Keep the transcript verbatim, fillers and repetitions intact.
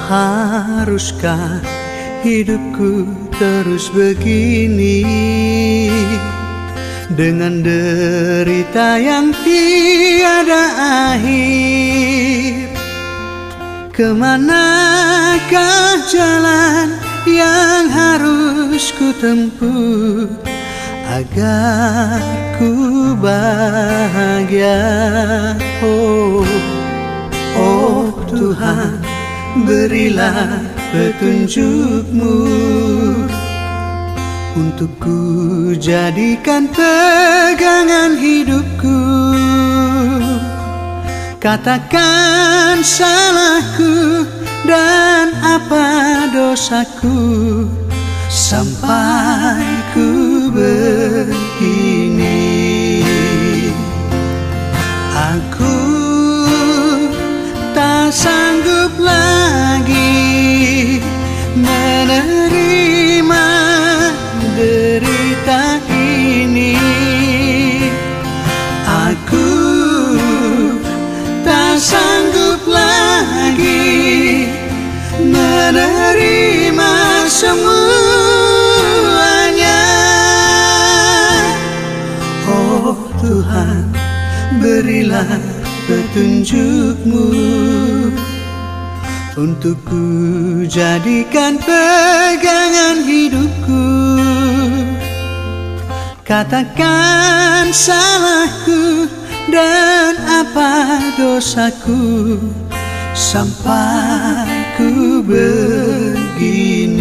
Haruskah hidupku terus begini, dengan derita yang tiada akhir? Kemanakah jalan yang harus ku tempuh agar ku bahagia? Oh, oh Tuhan, berilah petunjuk-Mu untuk ku jadikan pegangan hidupku. Katakan salahku dan apa dosaku sampai ku begini. Aku tak sanggup lagi menerima derita ini. Aku tak sanggup lagi menerima semuanya. Oh Tuhan, berilah petunjuk-Mu untuk ku jadikan pegangan hidupku. Katakan salahku dan apa dosaku sampai ku begini.